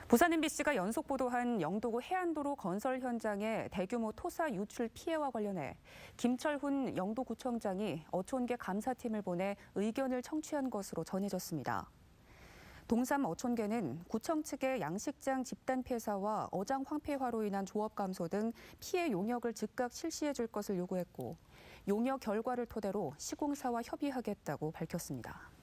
부산 MBC가 연속 보도한 영도구 해안도로 건설 현장의 대규모 토사 유출 피해와 관련해 김철훈 영도구청장이 어촌계 감사팀을 보내 의견을 청취한 것으로 전해졌습니다. 동삼 어촌계는 구청 측의 양식장 집단 폐사와 어장 황폐화로 인한 조업 감소 등 피해 용역을 즉각 실시해 줄 것을 요구했고 용역 결과를 토대로 시공사와 협의하겠다고 밝혔습니다.